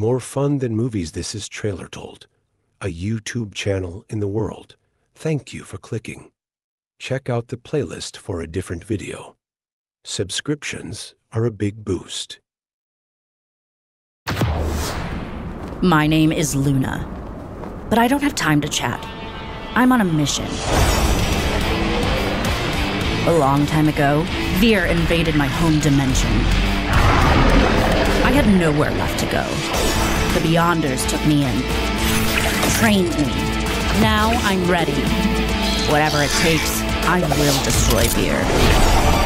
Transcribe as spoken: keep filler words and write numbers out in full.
More fun than movies, this is Trailer Told, a YouTube channel in the world. Thank you for clicking. Check out the playlist for a different video. Subscriptions are a big boost. My name is Luna, but I don't have time to chat. I'm on a mission. A long time ago, Veer invaded my home dimension. I had nowhere left to go. The Beyonders took me in, trained me. Now I'm ready. Whatever it takes, I will destroy Veer.